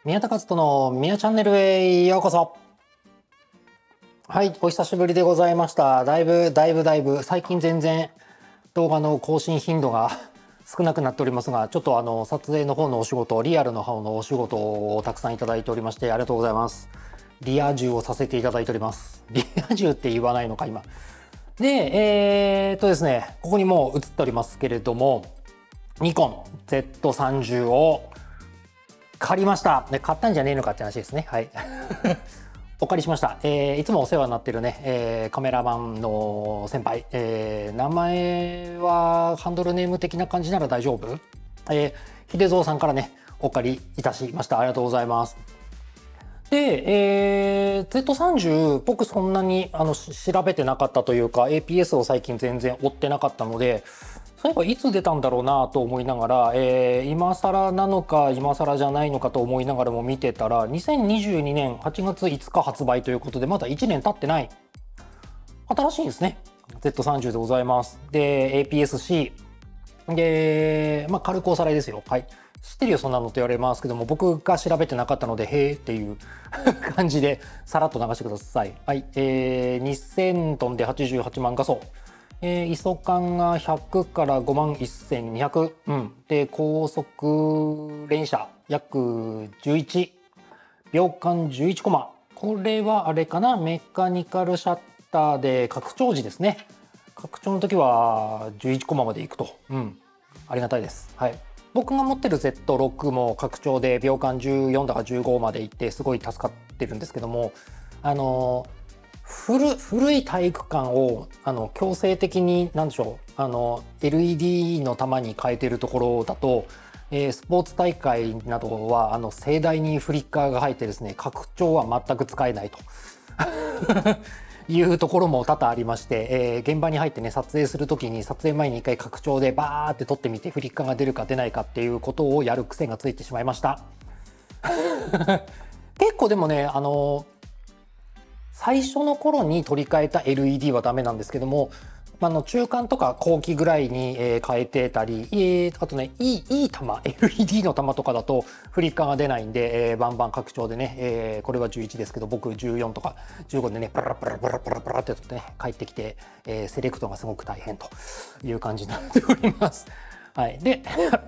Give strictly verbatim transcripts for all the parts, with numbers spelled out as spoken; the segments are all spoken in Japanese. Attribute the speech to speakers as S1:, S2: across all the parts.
S1: 宮田和人の宮チャンネルへようこそ。はい、お久しぶりでございました。だいぶだいぶだいぶ最近全然動画の更新頻度が少なくなっておりますが、ちょっとあの撮影の方のお仕事、リアルの方のお仕事をたくさんいただいておりましてありがとうございます。リア充をさせていただいております。リア充って言わないのか今。で、えー、っとですね、ここにもう映っておりますけれども、ニコン ゼットさんじゅう を借りました。で、買ったんじゃねえのかって話ですね。はい。お借りしました。えー、いつもお世話になってるね、えー、カメラマンの先輩、えー、名前はハンドルネーム的な感じなら大丈夫？えー、秀蔵さんからね、お借りいたしました。ありがとうございます。で、えー、ゼットさんじゅう、僕そんなにあの調べてなかったというか、エーピーエス を最近全然追ってなかったので、そういえばいつ出たんだろうなと思いながら、えー、今更なのか今更じゃないのかと思いながらも見てたら、にせんにじゅうにねんはちがついつか発売ということで、まだいちねん経ってない。新しいんですね。ゼットさんじゅう でございます。で、エーピーエスシー。で、まあ軽くおさらいですよ。はい。知ってるよそんなのって言われますけども、僕が調べてなかったので、へーっていう感じでさらっと流してください。はい。えー、にせんトンではちじゅうはちまん画素。えー、イソカンがひゃくからごまんせんにひゃく、うん、で高速連射約じゅういち、秒間じゅういちコマ。これはあれかな、メカニカルシャッターで拡張時ですね。拡張の時はじゅういちコマまでいくと、うん、ありがたいです。はい。僕が持ってる ゼットろく も拡張で秒間じゅうよんだかじゅうごまでいってすごい助かってるんですけども、あのー古, 古い体育館をあの強制的に何でしょう、あの エルイーディー の玉に変えてるところだと、えー、スポーツ大会などはあの盛大にフリッカーが入ってですね、拡張は全く使えないというところも多々ありまして、えー、現場に入ってね撮影する時に撮影前に一回拡張でバーって撮ってみてフリッカーが出るか出ないかっていうことをやる癖がついてしまいました結構でもね、あの最初の頃に取り替えた エルイーディー はダメなんですけども、あの中間とか後期ぐらいに変えてたり、えー、あとねいいいい玉 エルイーディー の玉とかだとフリッカーが出ないんで、えー、バンバン拡張でね、えー、これはじゅういちですけど僕じゅうよんとかじゅうごでねプラプラプラプラプラって取ってね帰ってきて、えー、セレクトがすごく大変という感じになっております。はい、で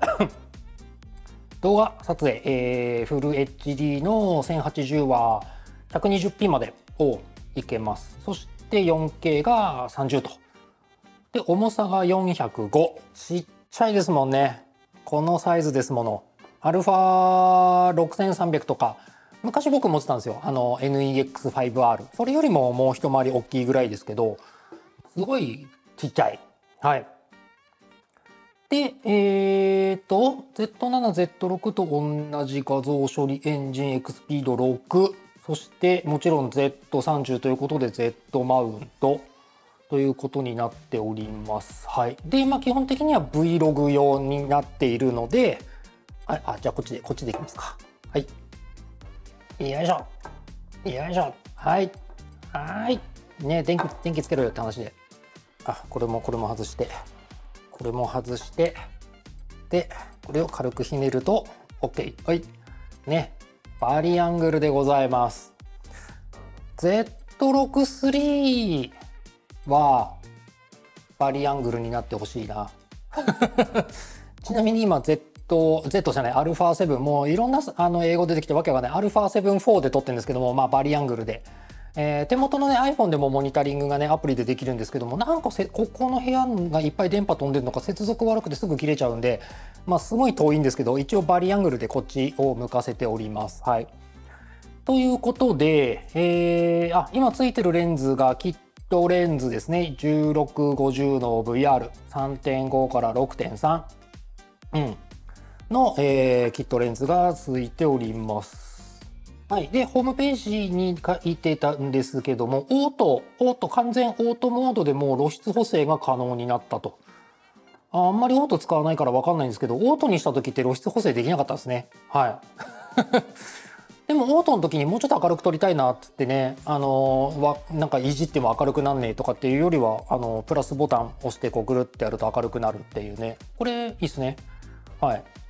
S1: 動画撮影、えー、フル エイチディー の せんはちじゅう は ひゃくにじゅうピー までをいけます。そして よんケー がさんじゅうと。で、重さがよんひゃくご。ちっちゃいですもんね。このサイズですもの。アルファろくせんさんびゃくとか、昔僕持ってたんですよ。あの エヌイーエックスファイブアール。それよりももう一回り大きいぐらいですけど、すごいちっちゃい。はい。で、えーと、ゼットなな、ゼットろく と同じ画像処理エンジンエクスピードろく。そしてもちろん ゼットさんじゅう ということで Z マウントということになっております。はい。で、まあ基本的には Vlog 用になっているので、あ、あじゃあこっちで、こっちでいきますか。はい。よいしょ。よいしょ。はい。はい。ね、電気、電気つけろよって話で。あ、これもこれも外して、これも外して、で、これを軽くひねると OK。はい。ね。バリアングルでございます。ゼットろくスリー はバリアングルになってほしいなちなみに今 Z、Z じゃない、アルファセブン、もういろんなあの英語出てきてわけわかんない。アルファセブンフォーで撮ってるんですけども、まあバリアングルで。えー、手元のね iPhone でもモニタリングがねアプリでできるんですけども、なんかせここの部屋がいっぱい電波飛んでるのか接続悪くてすぐ切れちゃうんで、まあすごい遠いんですけど、一応バリアングルでこっちを向かせております。はい。ということで、えー、あ今ついてるレンズがキットレンズですね。じゅうろくごじゅうの ブイアールさんてんご から ろくてんさん、うん、の、えー、キットレンズがついております。はい、でホームページに書いてたんですけども、オート、オート完全オートモードでもう露出補正が可能になったと。あ、あんまりオート使わないから分かんないんですけど、オートにした時って露出補正できなかったですね。はいでもオートの時にもうちょっと明るく撮りたいなっつってね、あのー、わなんかいじっても明るくなんねえとかっていうよりは、あのー、プラスボタン押してこうぐるってやると明るくなるっていうね、これいいっすね。はい。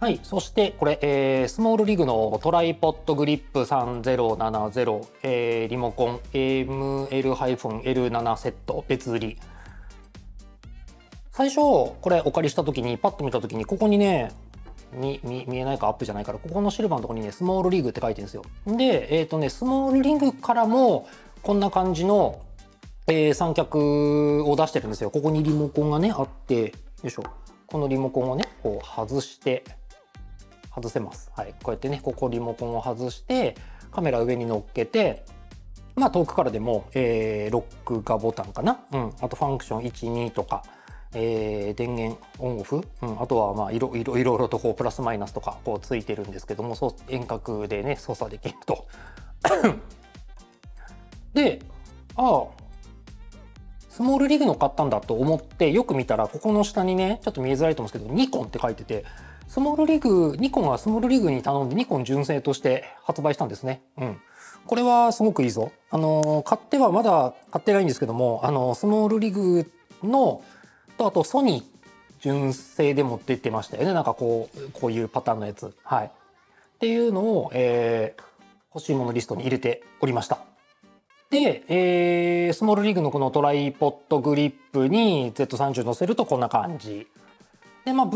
S1: はい、そしてこれ、えー、スモールリグのトライポッドグリップさんぜろななぜろ、えー、リモコン エムエルエルなな セット別売り。最初これお借りした時にパッと見た時にここにね見見えないか、アップじゃないから、ここのシルバーのところにねスモールリグって書いてるんですよ。でえっ、ー、とねスモールリグからもこんな感じの、えー、三脚を出してるんですよ。ここにリモコンがねあって、よいしょ、このリモコンをねこう外して外せます。はい、こうやってねここリモコンを外してカメラ上に乗っけて、まあ遠くからでも、えー、ロックがボタンかな、うん、あとファンクションいち、にとか、えー、電源オンオフ、うん、あとはまあいろいろいろいろとこうプラスマイナスとかこうついてるんですけども、そう遠隔でね操作できると。で、ああスモールリグの買ったんだと思ってよく見たら、ここの下にねちょっと見えづらいと思うんですけどニコンって書いてて、スモールリグニコンはスモールリグに頼んでニコン純正として発売したんですね。うん、これはすごくいいぞ。あの買ってはまだ買ってないんですけども、あのスモールリグのとあとソニー純正でも出てましたよね。なんかこうこういうパターンのやつ、はい、っていうのを、えー、欲しいものリストに入れておりました。で、えー、スモールリグのこのトライポッドグリップに ゼットさんじゅう 載せるとこんな感じで、まあ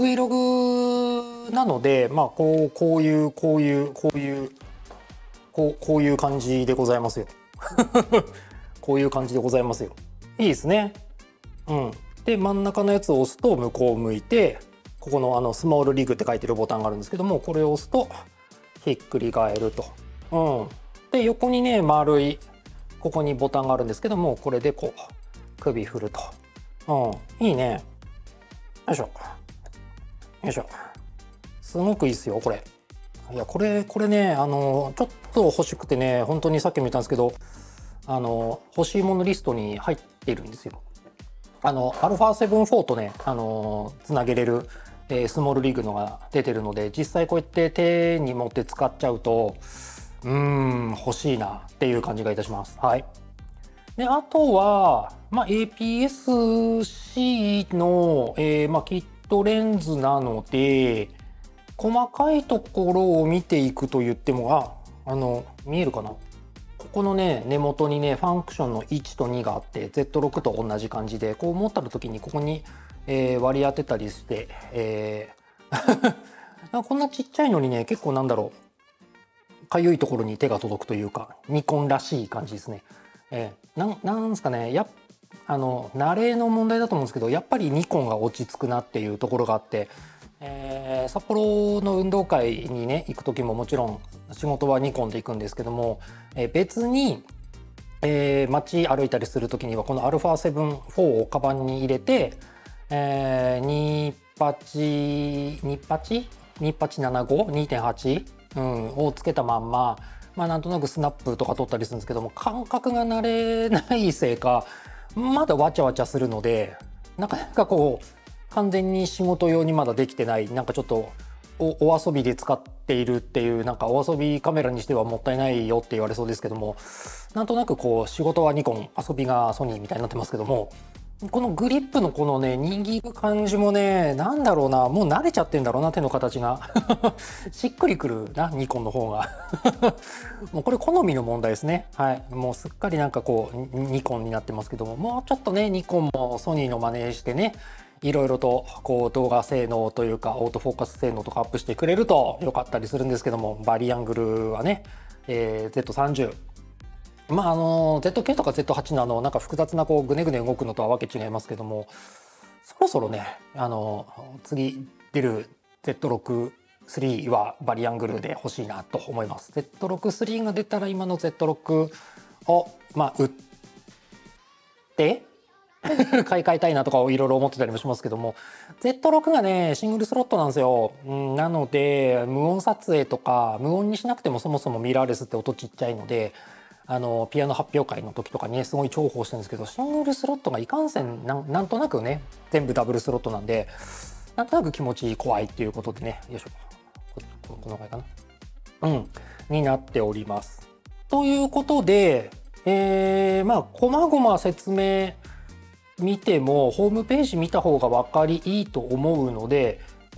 S1: Vlog なので、まあこうこういうこういうこういうこうこういう感じでございますよ。こういう感じでございますよ。いいですね。うん。で真ん中のやつを押すと向こう向いて、ここのあのスモールリグって書いてるボタンがあるんですけども、これを押すとひっくり返ると。うん。で横にね丸いここにボタンがあるんですけども、これでこう首振ると。うん。いいね。よいしょ。よいしょ。すごくいいですよこれ。いやこれこれねあのちょっと欲しくてね、本当にさっきも言ったんですけど、あの欲しいものリストに入っているんですよ。あの アルファセブンフォー とねあのつなげれる、えー、スモールリグのが出てるので、実際こうやって手に持って使っちゃうとうーん欲しいなっていう感じがいたします。はい。であとは、まあ、エーピーエスシー の、えーまあ、キットレンズなので細かいところを見ていくと言っても、ああの見えるかな、ここのね根元にねファンクションのいちとにがあって ゼットろく と同じ感じで、こう持った時にここに、えー、割り当てたりして、えー、こんなちっちゃいのにね結構なんだろうかゆいところに手が届くというか、ニコンらしい感じですね。えー、なんなんですかね、やあの慣れの問題だと思うんですけど、やっぱりニコンが落ち着くなっていうところがあって、えー、札幌の運動会にね行く時ももちろん仕事はニコンで行くんですけども、えー、別に、えー、街歩いたりする時にはこの アルファセブンフォー をカバンに入れて、えー、にじゅうはちにじゅうはちにじゅうはちななじゅうご にてんはち、うん、をつけたまんま、まあなんとなくスナップとか撮ったりするんですけども、感覚が慣れないせいかまだわちゃわちゃするので、なかなかこう完全に仕事用にまだできてない、なんかちょっと お, お遊びで使っているっていう、なんかお遊びカメラにしてはもったいないよって言われそうですけども、なんとなくこう仕事はニコン遊びがソニーみたいになってますけども、このグリップのこのね握る感じもね、なんだろうな、もう慣れちゃってんだろうな、手の形がしっくりくるな、ニコンの方がもうこれ好みの問題ですね。はい、もうすっかりなんかこうニコンになってますけども、もうちょっとねニコンもソニーの真似してね、いろいろとこう動画性能というかオートフォーカス性能とかアップしてくれると良かったりするんですけども、バリアングルはね、えー、ゼットさんじゅう、まああの ゼットケー とか ゼットはち のあのなんか複雑なこうグネグネ動くのとはわけ違いますけども、そろそろねあの次出る ゼットろくスリー はバリアングルで欲しいなと思います。ゼットろくスリー が出たら今の ゼットろく をまあ売って買い替えたいなとかをいろいろ思ってたりもしますけども、 ゼットろく がねシングルスロットなんですよ。うん、なので無音撮影とか無音にしなくてもそもそもミラーレスって音ちっちゃいので、あのピアノ発表会の時とかにねすごい重宝してるんですけど、シングルスロットがいかんせん な, なんとなくね全部ダブルスロットなんで、なんとなく気持ち怖いっていうことでね、よいしょ こ, このぐらいかな、うんになっております。ということで、えー、まあこまごま説明見てもホームページ見た方が分かりいいと思うので、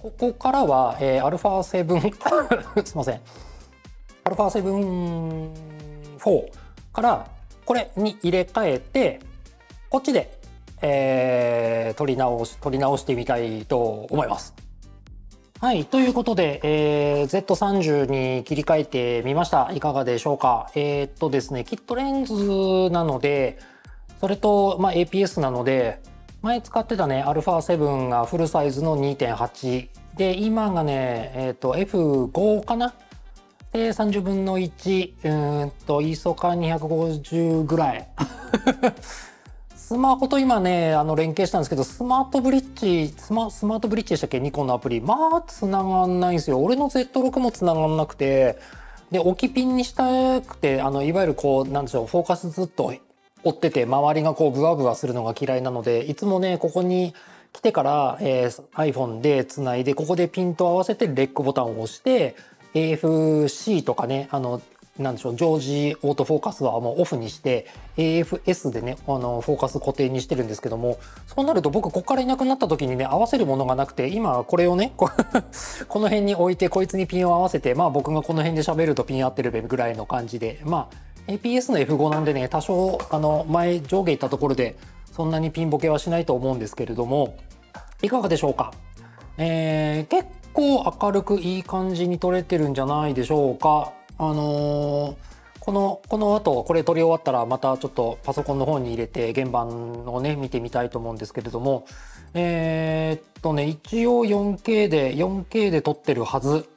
S1: ここからは、えー、アルファセブン すいません。アルファセブンフォーからこれに入れ替えて、こっちで、えー、取り直し、取り直してみたいと思います。はい。ということで、えー、ゼットさんじゅう に切り替えてみました。いかがでしょうか。えー、っとですね、キットレンズなので、それと、まあ、エーピーエス なので、前使ってたね、アルファセブンがフルサイズの にてんはち。で、今がね、えー、っと、エフファイブ かなで、さんじゅうぶんのいち、うーんと、イーソカにひゃくごじゅうぐらい。スマホと今ね、あの、連携したんですけど、スマートブリッジ、スマ、スマートブリッジでしたっけニコンのアプリ。まあ、繋がんないんですよ。俺の ゼットシックス も繋がんなくて、で、置きピンにしたくて、あの、いわゆるこう、なんでしょう、フォーカスずっと追ってて、周りがこう、ブワブワするのが嫌いなので、いつもね、ここに来てから、えー、iPhone で繋いで、ここでピンと合わせてレックボタンを押して、エーエフシー とかね、あの、なんでしょう、常時オートフォーカスはもうオフにして、エーエフエス でね、あの、フォーカス固定にしてるんですけども、そうなると僕、ここからいなくなった時にね、合わせるものがなくて、今これをね、ここの辺に置いて、こいつにピンを合わせて、まあ僕がこの辺で喋るとピン合ってるべぐらいの感じで、まあ、エーピーエス の エフファイブ なんでね、多少、あの、前上下行ったところで、そんなにピンボケはしないと思うんですけれども、いかがでしょうか。えー、結構明るくいい感じに撮れてるんじゃないでしょうか。あのー、この、この後、これ撮り終わったらまたちょっとパソコンの方に入れて原版をね、見てみたいと思うんですけれども、えー、っとね、一応 よんケー で、よんケー で撮ってるはず。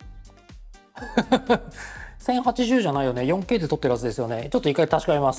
S1: せんはちじゅうじゃないよね。よんケー で撮ってるはずですよね。ちょっと一回確かめます。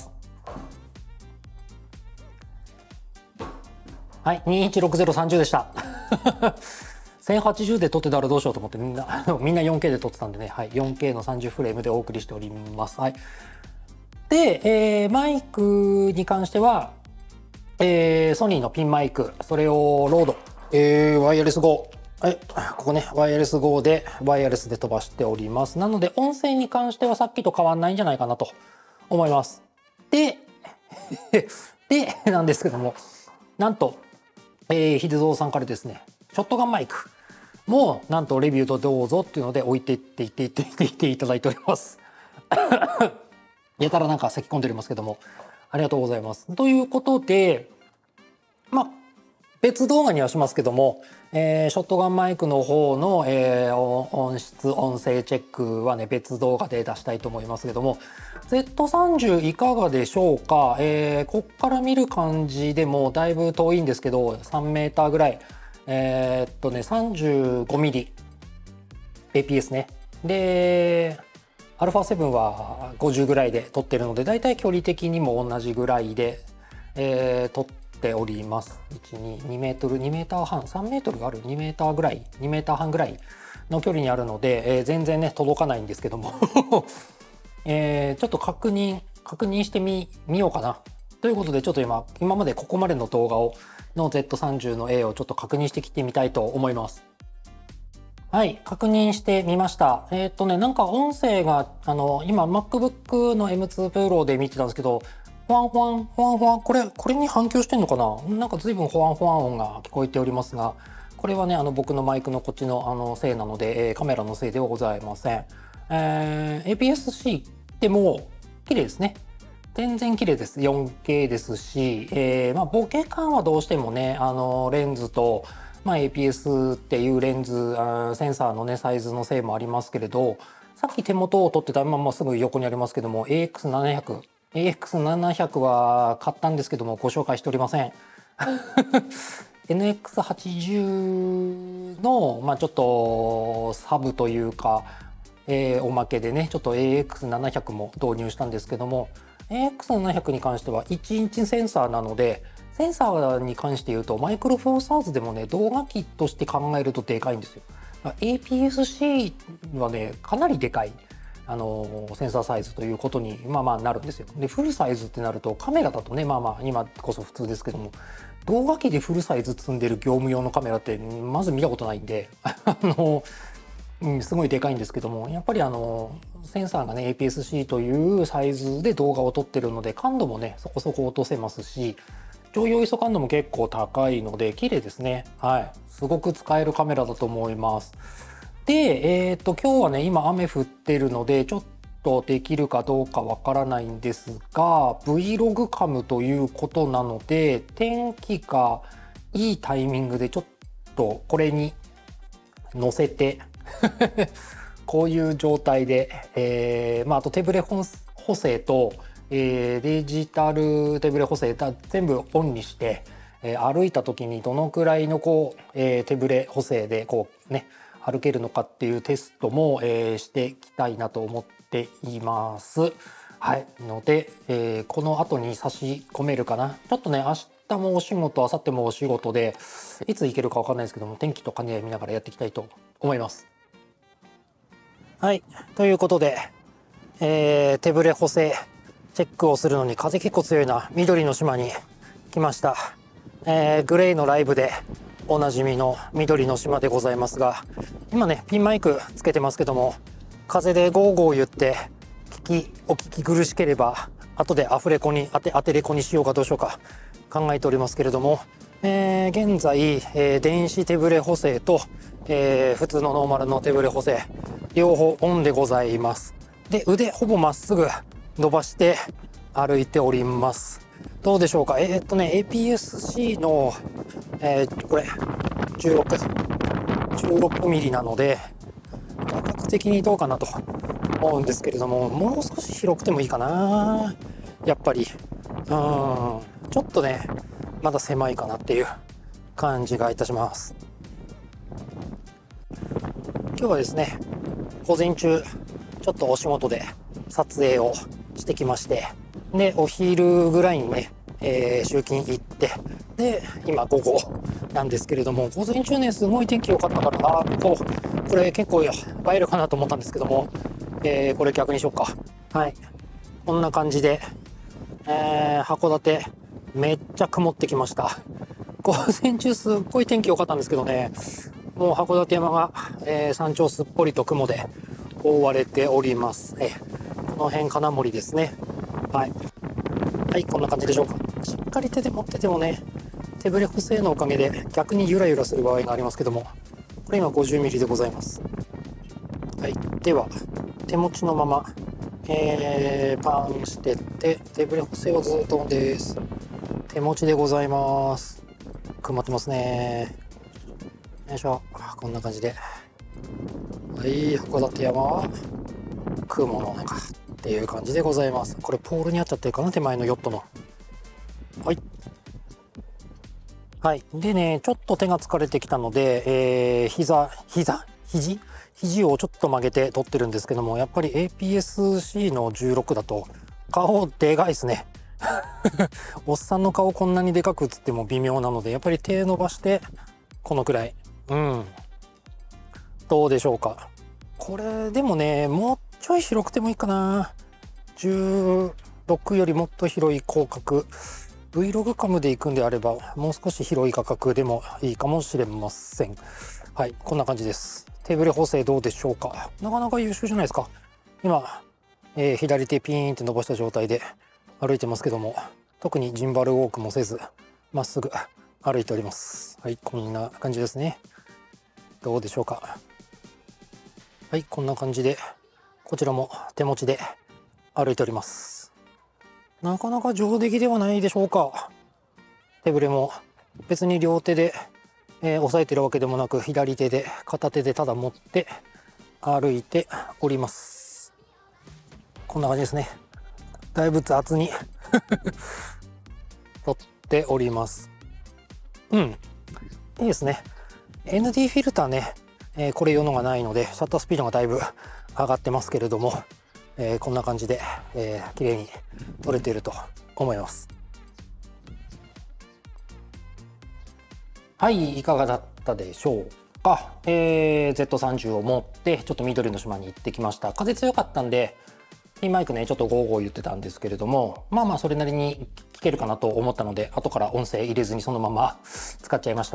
S1: はい、にいちろくゼロさんじゅうでした。せんはちじゅうで撮ってたらどうしようと思ってみんな、みんな よんケー で撮ってたんでね、はい、よんケー のさんじゅうフレームでお送りしております。はい。で、えー、マイクに関しては、えー、ソニーのピンマイク、それをロード、えー、ワイヤレス ゴー。はい、ここね、ワイヤレス ゴー で、ワイヤレスで飛ばしております。なので、音声に関してはさっきと変わんないんじゃないかなと思います。で、で、なんですけども、なんと、えー、秀蔵さんからですね、ショットガンマイクもなんとレビューとどうぞっていうので置いていっていっていっていっていただいております。やたらなんか咳き込んでおりますけども、ありがとうございます。ということで、まあ、別動画にはしますけども、えー、ショットガンマイクの方の、えー、音質、音声チェックはね、別動画で出したいと思いますけども、ゼットさんじゅう いかがでしょうか。えー、こっから見る感じでもだいぶ遠いんですけど、さんメーターぐらい。えー、っとね、さんじゅうごミリ エーピーエス ね。で、アルファセブンはごじゅうぐらいで撮ってるので、だいたい距離的にも同じぐらいで、えー、撮っております。いち、に、にメートル、にメーター半、さんメートルがある ?に メーターぐらい、にメーター半ぐらいの距離にあるので、えー、全然ね、届かないんですけども、えー、ちょっと確認、確認してみ、みようかな。ということで、ちょっと今、今までここまでの動画を、の ゼットさんじゅう の A をちょっと確認してきてみたいと思います。はい、確認してみました。えっとね、なんか音声が、あの、今 MacBook の エムツー Pro で見てたんですけど、フワンフワン、フワンフワン、これ、これに反響してんのかな？なんか随分フワンフワン音が聞こえておりますが、これはね、あの僕のマイクのこっちのあのせいなので、えー、カメラのせいではございません。えー、エーピーエスシー でも綺麗ですね。全然綺麗です。よんケー ですし、えー、まあボケ感はどうしてもね、あのレンズと、まあ、エーピーエス っていうレンズ、センサーのね、サイズのせいもありますけれど、さっき手元を撮ってた、まあ、まあすぐ横にありますけども、エーエックスななひゃく。エーエックスななひゃく は買ったんですけども、ご紹介しておりません。エヌエックスはちじゅう の、まあちょっと、サブというか、えー、おまけでね、ちょっと エーエックスななひゃく も導入したんですけども、エーエックスななひゃく に関してはいちインチセンサーなので、センサーに関して言うと、マイクロフォーサーズでもね、動画機として考えるとでかいんですよ。エーピーエスシー はね、かなりでかい、あのー、センサーサイズということに、まあまあなるんですよ。で、フルサイズってなると、カメラだとね、まあまあ、今こそ普通ですけども、動画機でフルサイズ積んでる業務用のカメラって、まず見たことないんで、あのー、うん、すごいでかいんですけども、やっぱりあの、センサーがね、エーピーエスシー というサイズで動画を撮ってるので、感度もね、そこそこ落とせますし、 常用 アイエスオ 感度も結構高いので綺麗ですね。はい、すごく使えるカメラだと思います。で、えっと今日はね今雨降ってるのでちょっとできるかどうかわからないんですが Vlog カムということなので天気がいいタイミングでちょっとこれに乗せてこういう状態で、えーまあ、あと手ブレ補正と、えー、デジタル手ブレ補正全部オンにして、えー、歩いた時にどのくらいのこう、えー、手ブレ補正でこうね歩けるのかっていうテストも、えー、していきたいなと思っています。はい、ので、えー、この後に差し込めるかな。ちょっとね明日もお仕事、明後日もお仕事でいつ行けるかわかんないですけども天気と兼ね合い見ながらやっていきたいと思います。はい、ということで、えー、手ブレ補正チェックをするのに風結構強いな緑の島に来ました。えー、グレイのライブでおなじみの緑の島でございますが、今ねピンマイクつけてますけども風でゴーゴー言って聞きお聞き苦しければ後でアフレコに当て当てレコにしようかどうしようか考えておりますけれども、えー、現在、えー、電子手ブレ補正と、えー、普通のノーマルの手ブレ補正両方オンでございます。で腕ほぼまっすぐ伸ばして歩いております。どうでしょうか。えー、っとね エーピーエスシー の、えー、これじゅうろく じゅうろくミリなので価格的にどうかなと思うんですけれども、もう少し広くてもいいかなやっぱり。うんちょっとねまだ狭いかなっていう感じがいたします。今日はですね午前中ちょっとお仕事で撮影をしてきまして、でお昼ぐらいにね、えー、集金行って、で今午後なんですけれども、午前中ねすごい天気良かったから、あこうこれ結構映えるかなと思ったんですけども、えー、これ逆にしようか。はい、こんな感じで、えー、函館めっちゃ曇ってきました。午前中すっごい天気良かったんですけどね、もう函館山が、えー、山頂すっぽりと雲で覆われております。えー、この辺金森ですね。はい、はい、こんな感じでしょうか。しっかり手で持っててもね手ブレ補正のおかげで逆にゆらゆらする場合がありますけども、これ今 ごじゅうミリ でございます。はい、では手持ちのまま、えー、パンしてって手ブレ補正はずっとオンです。手持ちでございます。曇ってますね。よいしょ、こんな感じで、はい、函館山は雲の中っていう感じでございます。これポールにあっちゃってるかな、手前のヨットの。はいはい、でねちょっと手が疲れてきたので、えー、膝膝肘肘をちょっと曲げて撮ってるんですけども、やっぱり エーピーエスシー のじゅうろくだと顔でかいですねおっさんの顔こんなにでかく映っても微妙なので、やっぱり手伸ばしてこのくらい。うんどうでしょうか。これでもねもうちょい広くてもいいかな。じゅうろくよりもっと広い広角 Vlog カムで行くんであればもう少し広い価格でもいいかもしれません。はい、こんな感じです。手ブレ補正どうでしょうか。なかなか優秀じゃないですか。今、えー、左手ピーンって伸ばした状態で歩いてますけども、特にジンバルウォークもせずまっすぐ歩いております。はい、こんな感じですね。どうでしょうか。はい、こんな感じでこちらも手持ちで歩いております。なかなか上出来ではないでしょうか。手ぶれも別に両手で、えー、押さえてるわけでもなく、左手で片手でただ持って歩いております。こんな感じですね。だいぶ雑に撮っております。うん、いいですね。エヌディー フィルターね、えー、これ用のがないのでシャッタースピードがだいぶ上がってますけれども、えー、こんな感じで、えー、綺麗に撮れていると思います。はい、いかがだったでしょうか。えー、ゼットさんじゅう を持ってちょっと緑の島に行ってきました。風強かったんでピンマイクねちょっとゴーゴー言ってたんですけれども、まあまあそれなりに聞けるかなと思ったので後から音声入れずにそのまま使っちゃいました。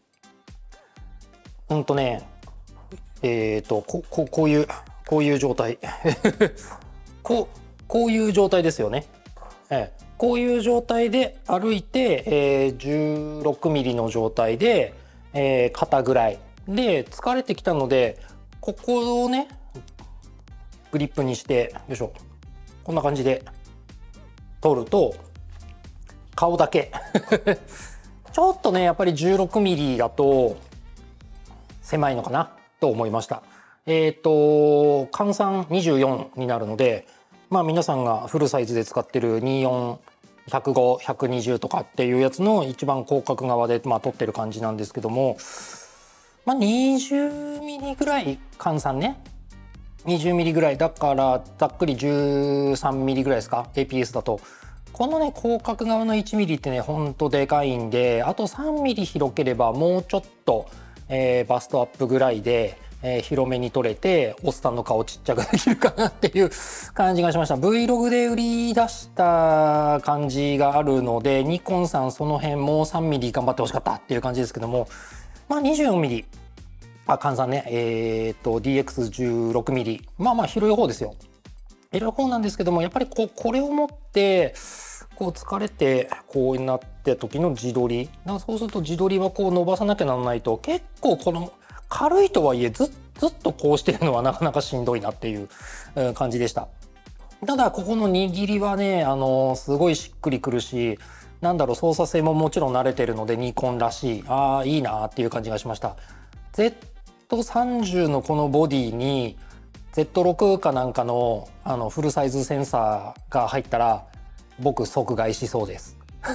S1: うんとねえっとこここういうこういう状態こうこういう状態ですよね。ええ、 こういう状態で歩いて、えー、じゅうろくミリの状態で、えー、肩ぐらいで疲れてきたので、ここをねグリップにしてよいしょ、こんな感じで取ると顔だけちょっとねやっぱりじゅうろくミリだと狭いのかなと思いました。えっと換算にじゅうよんになるので、まあ皆さんがフルサイズで使ってるにじゅうよん、ひゃくご、ひゃくにじゅうとかっていうやつの一番広角側でまあ撮ってる感じなんですけども、まあにじゅうミリぐらい換算ね、にじゅうミリぐらいだからざっくりじゅうさんミリぐらいですか エーピーエス だと。このね広角側のいちミリってねほんとでかいんで、あとさんミリ広ければもうちょっと、えー、バストアップぐらいで、えー、広めに撮れておっさんの顔ちっちゃくできるかなっていう感じがしました。 Vlog で売り出した感じがあるので、ニコンさんその辺もうさんミリ頑張ってほしかったっていう感じですけども、まあにじゅうよんミリ、あ換算ね、えー、っと ディーエックスじゅうろくミリ、まあまあ広い方ですよ。広い方なんですけども、やっぱりこうこれを持ってこう疲れてこうなって時の自撮り、だからそうすると自撮りはこう伸ばさなきゃならないと、結構この軽いとはいえずずっとこうしてるのはなかなかしんどいなっていう感じでした。ただここの握りはね、あのすごいしっくりくるし、なんだろう、操作性ももちろん慣れてるのでニコンらしい、ああいいなっていう感じがしました。 ゼットさんじゅう のこのボディに ゼットろく かなんかのあのフルサイズセンサーが入ったら僕即買いしそうです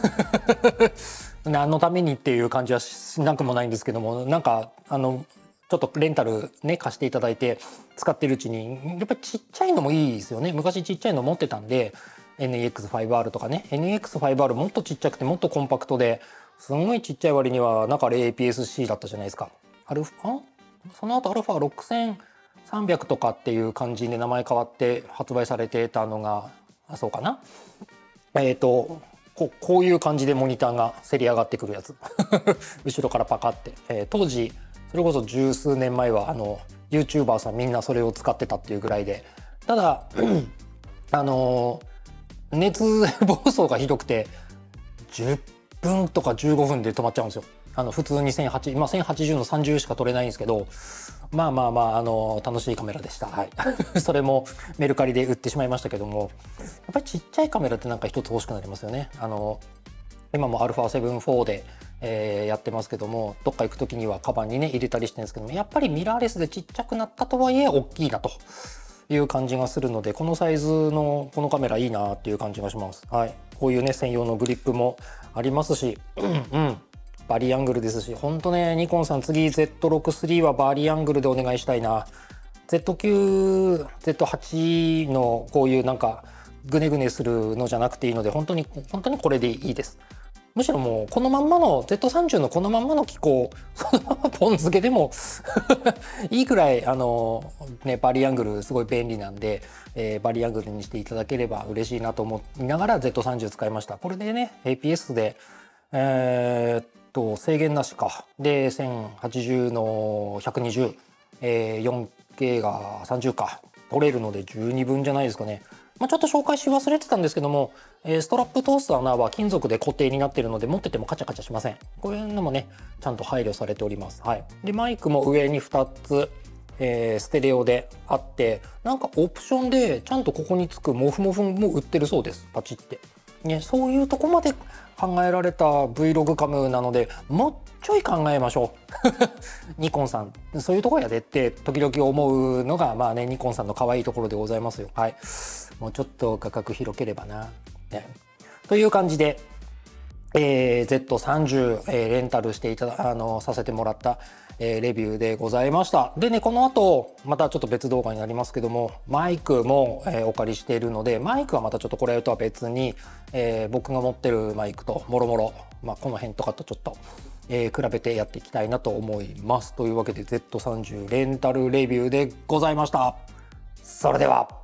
S1: 何のためにっていう感じはしなくもないんですけども、なんかあのちょっとレンタルね貸していただいて使ってるうちにやっぱりちっちゃいのもいいですよね。昔ちっちゃいの持ってたんで エヌイーエックスファイブアール とかね、 エヌイーエックスファイブアール もっとちっちゃくてもっとコンパクトですごいちっちゃい割にはなんか エーピーエスシー だったじゃないですか。アルファその後アルファろくせんさんびゃくとかっていう感じで名前変わって発売されてたのが、あそうかな、えっとこ, こういう感じでモニターがせり上がってくるやつ後ろからパカって、えー、当時それこそ十数年前はあの YouTuber さんみんなそれを使ってたっていうぐらいで、ただあのー、熱暴走がひどくてじゅっぷんとかじゅうごふんで止まっちゃうんですよ。あの普通にせんはちじゅう、まあ、せんはちじゅうのさんじゅうしか撮れないんですけど、まあまあまあ、あの楽しいカメラでした。はい、それもメルカリで売ってしまいましたけども、やっぱりちっちゃいカメラってなんか一つ欲しくなりますよね。あの今も アルファセブンフォー で、えー、やってますけども、どっか行く時にはカバンにね入れたりしてるんですけども、やっぱりミラーレスでちっちゃくなったとはいえ大きいなという感じがするので、このサイズのこのカメラいいなっていう感じがします。はい、こういうね専用のグリップもありますし、うん、バリアングルですし、ほんとねニコンさん次 ゼットろくじゅうさん はバリアングルでお願いしたいな。 ゼットきゅう、ゼットはち のこういうなんかグネグネするのじゃなくていいので、本当に本当にこれでいいです。むしろもうこのまんまの ゼットさんじゅう のこのまんまの機構そのままポン付けでもいいくらいあのねバリアングルすごい便利なんで、えー、バリアングルにしていただければ嬉しいなと思いながら ゼットさんじゅう 使いました。これでね エーピーエス でえー、っと制限なしかでせんはちじゅうのひゃくにじゅう、えー、よんケー がさんじゅうか取れるので十二分じゃないですかね。まあ、ちょっと紹介し忘れてたんですけども、えー、ストラップ通す穴は金属で固定になっているので持っててもカチャカチャしません。こういうのもねちゃんと配慮されております。はい、でマイクも上にふたつ、えー、ステレオであって、なんかオプションでちゃんとここにつくモフモフも売ってるそうです。パチって、ね、そういうとこまで考えられた Vlog カムなので、もうちょい考えましょうニコンさんそういうとこやでって時々思うのがまあねニコンさんの可愛いところでございますよ。はい、もうちょっと価格広ければな、ね、という感じで、えー、ゼットさんじゅう、えー、レンタルしていただあのさせてもらった、えー、レビューでございました。でね、この後またちょっと別動画になりますけども、マイクも、えー、お借りしているので、マイクはまたちょっとこれとは別に、えー、僕が持ってるマイクともろもろ、まあ、この辺とかとちょっと、えー、比べてやっていきたいなと思います。というわけで ゼットさんじゅう レンタルレビューでございました。それでは。